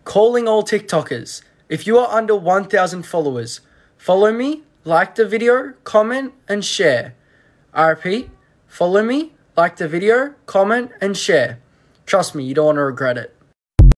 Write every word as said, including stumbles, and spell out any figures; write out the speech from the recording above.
calling all TikTokers. If you are under one thousand followers, follow me, like the video, comment, and share. I repeat, follow me, like the video, comment, and share. Trust me, you don't want to regret it.